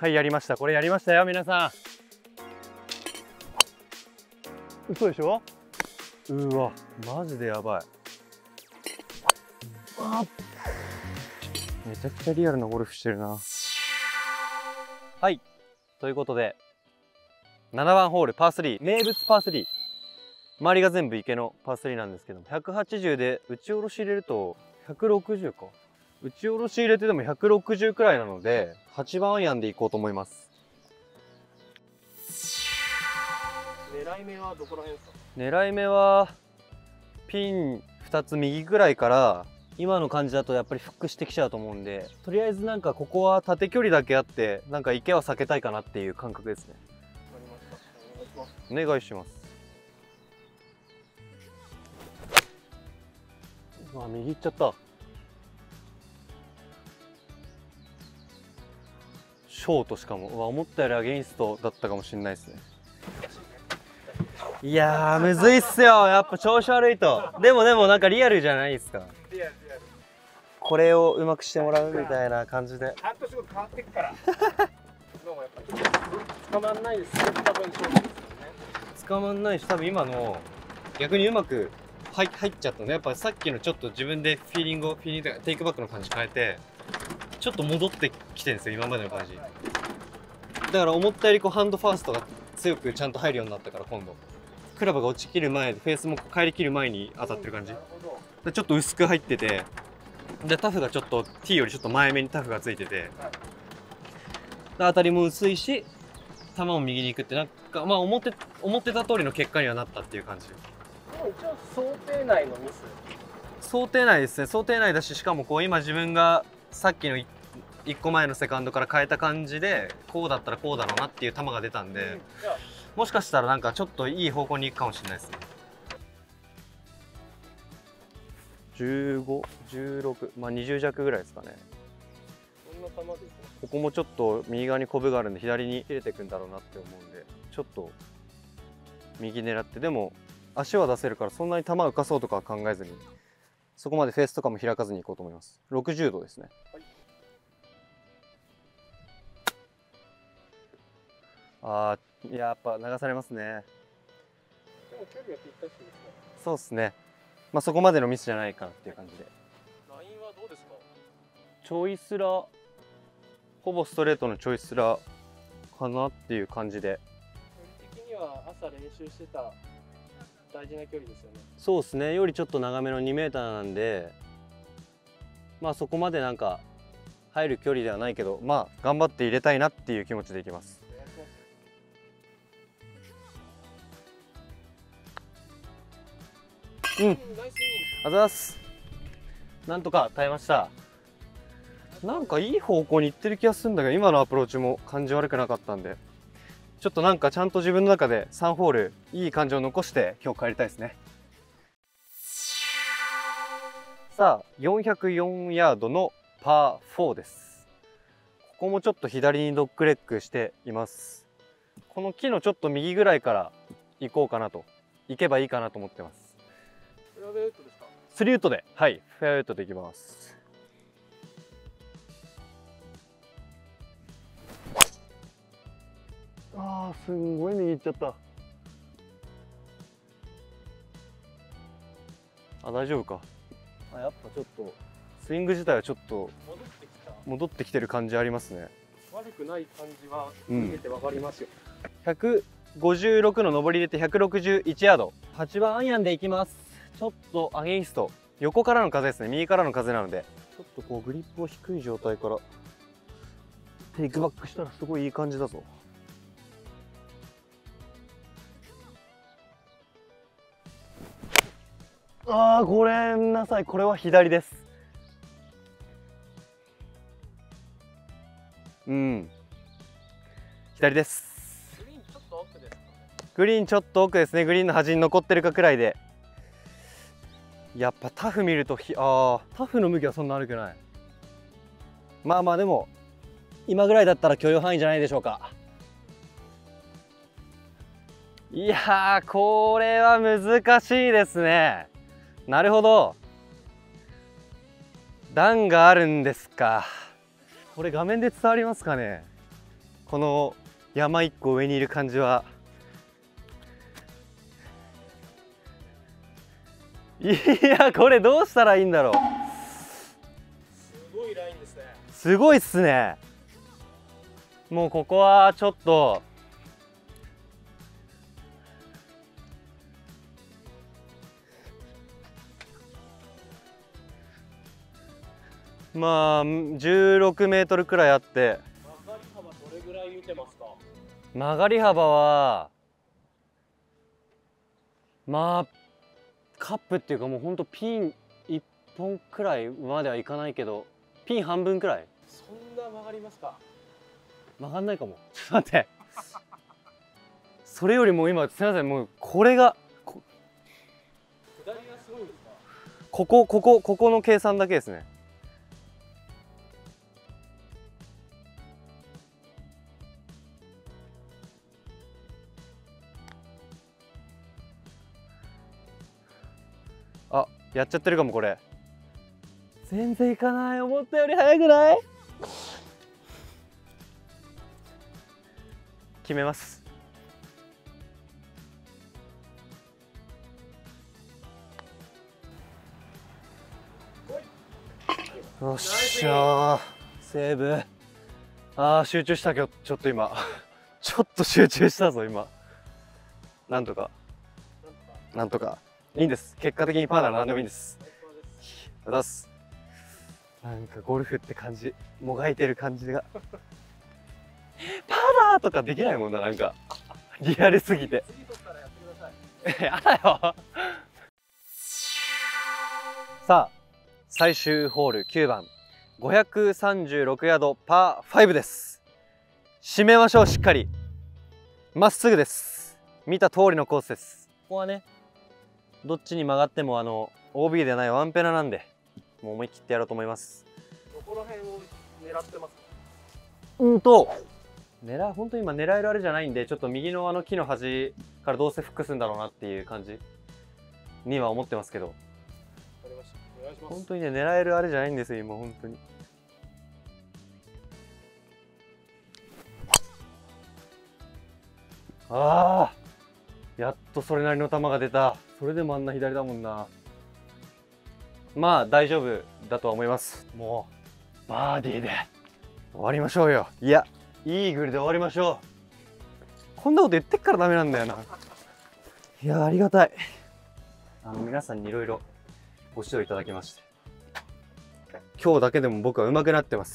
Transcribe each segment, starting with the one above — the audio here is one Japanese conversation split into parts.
はい、やりました。これやりましたよ、皆さん。嘘でしょ。うわ、マジでやばい。めちゃくちゃリアルなゴルフしてるな。はい、ということで7番ホールパー3、名物パー3、周りが全部池のパー3なんですけども、180で打ち下ろし入れると160か。打ち下ろし入れてでも160くらいなので、8番アイアンでいこうと思います。 狙い目はどこら辺ですか？ 狙い目はピン2つ右ぐらいから、今の感じだとやっぱりフックしてきちゃうと思うんで、とりあえずなんかここは縦距離だけあって、なんか池は避けたいかなっていう感覚ですね。お願いします。あ、右行っちゃった。ショート、しかも思ったよりアゲインストだったかもしれないですね。いやー、むずいっすよ、やっぱ調子悪いと。でもなんかリアルじゃないですか。 リアル。 これをうまくしてもらうみたいな感じで。 半年後変わってくから。どうもやっぱ捕まんないですね。多分そうですよね。 捕まんないし、多分今の逆にうまく入っちゃったね。やっぱさっきのちょっと自分でフィーリングというかテイクバックの感じ変えて、ちょっと戻ってきてるんですよ、今までの感じ。だから思ったよりこうハンドファーストが強くちゃんと入るようになったから、今度クラブが落ちきる前でフェースも帰りきる前に当たってる感じで、ちょっと薄く入ってて、でタフがちょっと T よりちょっと前目にタフがついてて、で当たりも薄いし球も右に行くって、なんかまあ思ってた通りの結果にはなったっていう感じ。 でも一応想定内のミス。 想定内ですね。想定内だし、しかもこう今自分がさっきの1個前のセカンドから変えた感じで、こうだったらこうだろうなっていう球が出たんで、もしかしたらなんかちょっといい方向に行くかもしれないですね。15、16、まあ20弱ぐらいですかね。 そんな球ですね。 ここもちょっと右側にコブがあるんで左に切れていくんだろうなって思うんで、ちょっと右狙って、でも足は出せるからそんなに球浮かそうとかは考えずに、そこまでフェースとかも開かずにいこうと思います。60度ですね。はい、やっぱ流されますね。 でも距離はぴったしですね。 そうですね。まあそこまでのミスじゃないかなっていう感じで。 ラインはどうですか？ ちょいスラ、ほぼストレートのちょいスラかなっていう感じで。 距離的には朝練習してた大事な距離ですよね。 そうですね。よりちょっと長めの2メーターなんで、まあそこまでなんか入る距離ではないけど、まあ頑張って入れたいなっていう気持ちでいきます。うん、ありがとうございます。なんとか耐えました。なんかいい方向に行ってる気がするんだけど、今のアプローチも感じ悪くなかったんで、ちょっとなんかちゃんと自分の中で3ホールいい感じを残して今日帰りたいですね。さあ404ヤードのパー4です。ここもちょっと左にドッグレッグしています。この木のちょっと右ぐらいから行こうかなと、行けばいいかなと思ってます。 フェアウェイウッドですか 3ウッドで、はい、フェアウェイウッドでいきます。あー、すんごい右行っちゃった。あ、大丈夫か。あ、やっぱちょっとスイング自体はちょっと戻ってきてる感じありますね。 悪くない感じは見えてわかりますよ。 156の上り入れて161ヤード、8番アイアンでいきます。ちょっとアゲインスト、横からの風ですね。右からの風なので、ちょっとこうグリップを低い状態からテイクバックしたらすごいいい感じだぞ。あー、ごめんなさい、これは左です。うん、左です。 グリーンちょっと奥ですかね。 グリーンちょっと奥ですね。グリーンの端に残ってるかくらいで、やっぱタフ見るとタフの向きはそんな悪くない。まあまあでも今ぐらいだったら許容範囲じゃないでしょうか。いやー、これは難しいですね。なるほど、段があるんですか。これ画面で伝わりますかね。 この山一個上にいる感じは。いや、これどうしたらいいんだろう。 すごいラインですね。 すごいっすね。もうここはちょっとまあ16メートルくらいあって、 曲がり幅どれぐらい見てますか？ 曲がり幅はまあカップっていうかもうほんとピン1本くらいまではいかないけど、ピン半分くらい。 そんな曲がりますか？ 曲がんないかも。ちょっと待って。それよりも今すみません、もうこれが下りがすごいんですか？ ここの計算だけですね。あ、やっちゃってるかもこれ。全然いかない。思ったより速くない？決めます。よっしゃー、セーブ。あー、集中したけどちょっと今ちょっと集中したぞ今。なんとかいいんです。結果的にパーなら何でもいいんです。あざっす。なんかゴルフって感じ、もがいてる感じがパーだーとかできないもんな、なんかリアルすぎて。 次取ったらやってください。 やだよさあ、最終ホール9番536ヤードパー5です。締めましょう。しっかりまっすぐです。見た通りのコースです。ここはね、どっちに曲がってもOB でないワンペナなんで、もう思い切ってやろうと思います。 どこら辺を狙ってますか？ 本当に今狙えるあれじゃないんで、ちょっと右の木の端からどうせフックするんだろうなっていう感じには思ってますけど、 お願いします。 本当にね、狙えるあれじゃないんですよ今本当に。ああ、やっとそれなりの球が出た。それでもあんな左だもんな。まあ大丈夫だとは思います。もうバーディーで終わりましょうよ。いや、イーグルで終わりましょう。こんなこと言ってっからダメなんだよな。いや、ありがたい。皆さんにいろいろご指導いただきまして、今日だけでも僕は上手くなってます。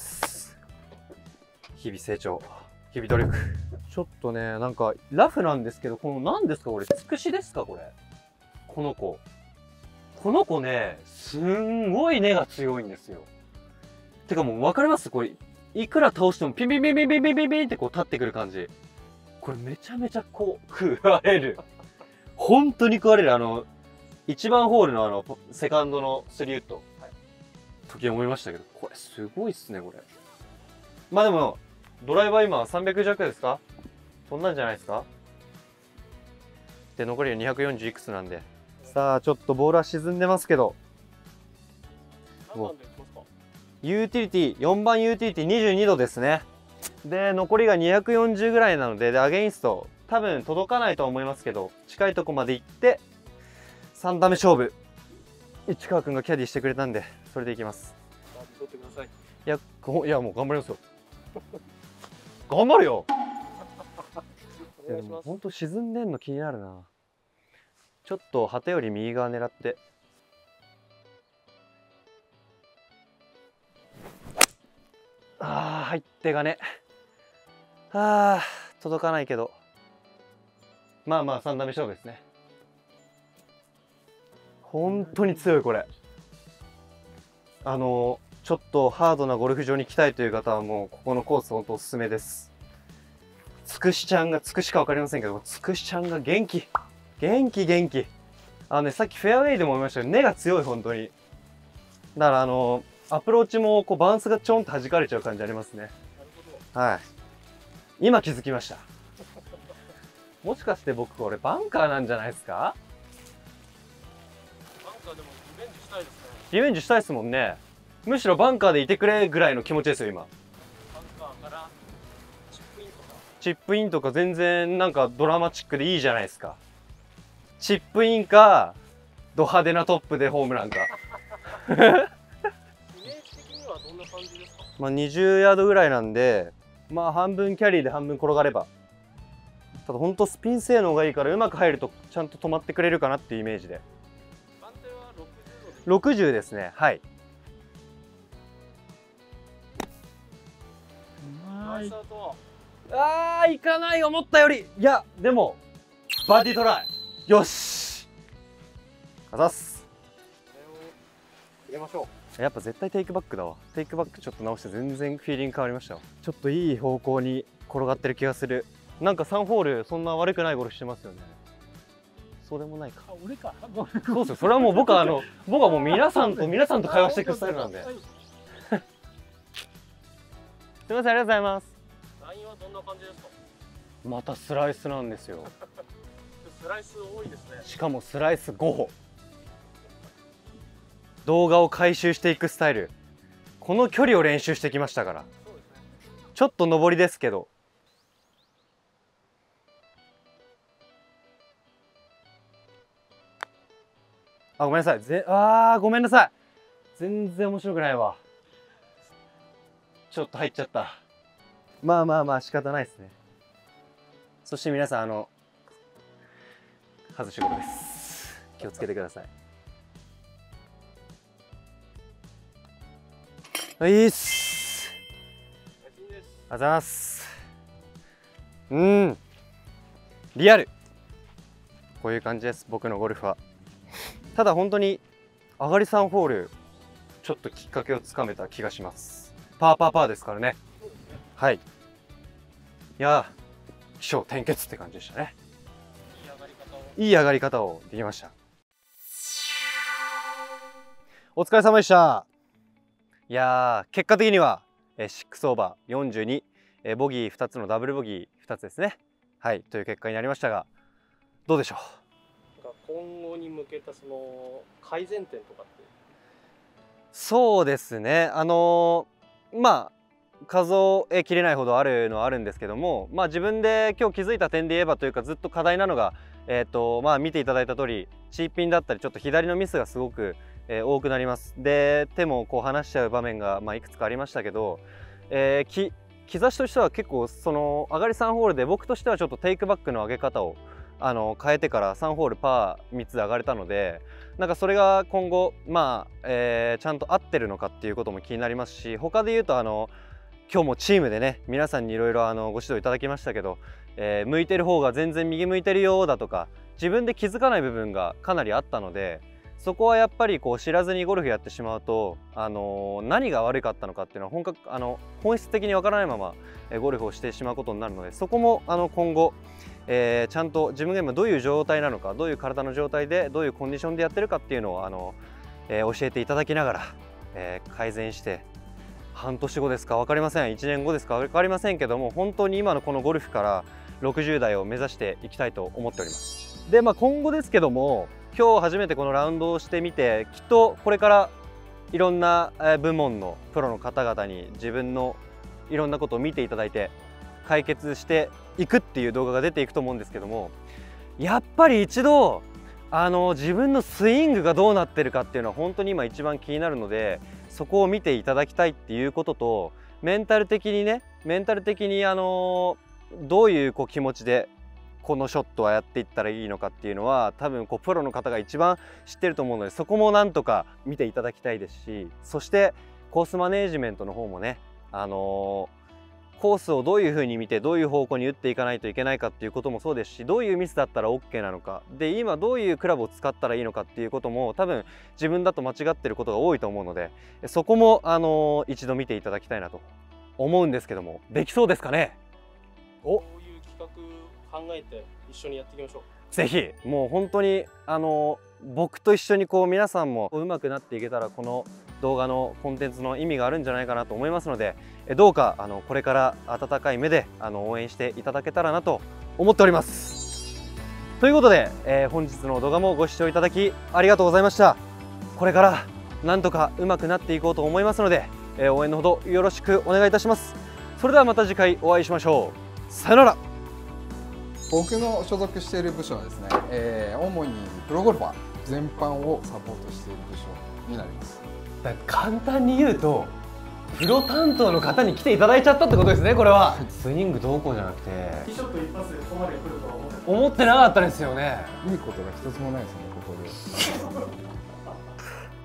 日々成長、日々努力。ちょっとね、なんかラフなんですけど、この何ですかこれ、つくしですかこれ。この子ね、すんごい根が強いんですよ。てかもう分かります？これいくら倒してもピンピンピンピンピンピンピンピンってこう立ってくる感じ。これめちゃめちゃこう食われる。本当に食われる。1番ホールのセカンドの3ウッド、時思いましたけど、これすごいっすねこれ。まあでもドライバー今300弱ですか？そんなんじゃないですか？で残りは240いくつなんで、さあちょっとボールは沈んでますけど、 何番でいきますか？ ユーティリティ4番ユーティリティ22度ですね。で残りが240ぐらいなので、アゲインスト多分届かないとは思いますけど、近いとこまで行って3打目勝負。市川君がキャディしてくれたんで、それでいきます。 取ってください。 いやもう頑張りますよ頑張るよ。 お願いします。 本当沈んでんの気になるな。ちょっと旗より右側狙って。ああ、入ってがね。ああ、届かないけど、まあまあ3打目勝負ですね。本当に強いこれ。ちょっとハードなゴルフ場に来たいという方はもうここのコース本当おすすめです。つくしちゃんが、つくしか分かりませんけど、つくしちゃんが元気元気。さっきフェアウェイでも思いましたけど、根が強い本当に。だからアプローチもこうバウンスがちょんと弾かれちゃう感じありますね。 なるほど。 はい。今気づきました。もしかして僕これバンカーなんじゃないですか？ バンカーでもリベンジしたいですね。 リベンジしたいですもんね。むしろバンカーでいてくれぐらいの気持ちですよ今。 バンカーからチップインとか。 チップインとか全然なんかドラマチックでいいじゃないですか。チップインかド派手なトップでホームランか。 イメージ的にはどんな感じですか？ まあ20ヤードぐらいなんで、まあ半分キャリーで半分転がれば。ただほんとスピン性能がいいからうまく入るとちゃんと止まってくれるかなっていうイメージで。 番手は60度で。 60ですね。はい。 ナイスアウト。 あー、いかない、思ったより。いやでもバーディートライ。よし、あざっす。 これを入れましょう。 やっぱ絶対テイクバックだわ。テイクバックちょっと直して全然フィーリング変わりましたわ。ちょっといい方向に転がってる気がする。なんか3ホールそんな悪くないゴルフしてますよね。そうでもないか。 あ、俺か。 そうですよ。それはもう僕は僕はもう皆さんと会話していくスタイルなんで。すみません、ありがとうございます。 ラインはどんな感じですか？ またスライスなんですよ。 スライス多いですね。 しかもスライス5歩。動画を回収していくスタイル。この距離を練習してきましたから。 そうですね。 ちょっと上りですけど。あ、ごめんなさい。ごめんなさい。全然面白くないわ。ちょっと入っちゃった。まあまあまあ仕方ないですね。そして皆さん外しゴロです。気をつけてください。はいっす。ありがとうございます。リアル。こういう感じです、僕のゴルフは。ただ本当に上がり3ホールちょっときっかけをつかめた気がします。パーですからね。はい。いやー、起承転結って感じでしたね。いい上がり方をできました。お疲れ様でした。いやー、結果的には6オーバー42、ボギー2つのダブルボギー2つですね。はい、という結果になりましたが、どうでしょう。 今後に向けたその改善点とかって？ そうですね。まあ数えきれないほどあるのはあるんですけども、まあ自分で今日気づいた点で言えばというか、ずっと課題なのがまあ見ていただいた通り、チーピンだったりちょっと左のミスがすごく多くなります。で、手もこう離しちゃう場面がいくつかありましたけど、兆しとしては結構その上がり3ホールで僕としてはちょっとテイクバックの上げ方を変えてから3ホールパー3つ上がれたので、なんかそれが今後ちゃんと合ってるのかっていうことも気になりますし、他で言うと今日もチームでね、皆さんにいろいろご指導いただきましたけど、向いてる方が全然右向いてるよだとか、自分で気づかない部分がかなりあったので、そこはやっぱりこう知らずにゴルフやってしまうと、何が悪かったのかっていうのは本質的にわからないままゴルフをしてしまうことになるので、そこも今後ちゃんと自分が今どういう状態なのか、どういう体の状態でどういうコンディションでやってるかっていうのを教えていただきながら、改善して、半年後ですか分かりません、1年後ですか分かりませんけども、本当に今のこのゴルフから60代を目指していきたいと思っております。で、今後ですけども、今日初めてこのラウンドをしてみて、きっとこれからいろんな部門のプロの方々に自分のいろんなことを見ていただいて解決していくっていう動画が出ていくと思うんですけども、やっぱり一度自分のスイングがどうなってるかっていうのは本当に今一番気になるので、そこを見ていただきたいっていうことと、メンタル的にどういう気持ちでこのショットはやっていったらいいのかっていうのは多分プロの方が一番知ってると思うので、そこもなんとか見ていただきたいですし、そしてコースマネージメントの方もね、コースをどういうふうに見てどういう方向に打っていかないといけないかっていうこともそうですし、どういうミスだったら OK なのかで、今どういうクラブを使ったらいいのかっていうことも多分自分だと間違ってることが多いと思うので、そこも一度見ていただきたいなと思うんですけども、できそうですかね。 こういう企画考えて一緒にやっていきましょう。 ぜひもう本当に僕と一緒に皆さんも上手くなっていけたら、この動画のコンテンツの意味があるんじゃないかなと思いますので、どうかこれから温かい目で応援していただけたらなと思っております。ということで、本日の動画もご視聴いただきありがとうございました。これからなんとか上手くなっていこうと思いますので、応援のほどよろしくお願いいたします。それではまた次回お会いしましょう。 さよなら。 僕の所属している部署はですね、主にプロゴルファー全般をサポートしている部署になります。 だから簡単に言うとプロ担当の方に来ていただいちゃったってことですね。これはスイングどうこうじゃなくてティーショット一発でここまで来るとは思ってなかったですよね。 いいことが一つもないですね、ここで。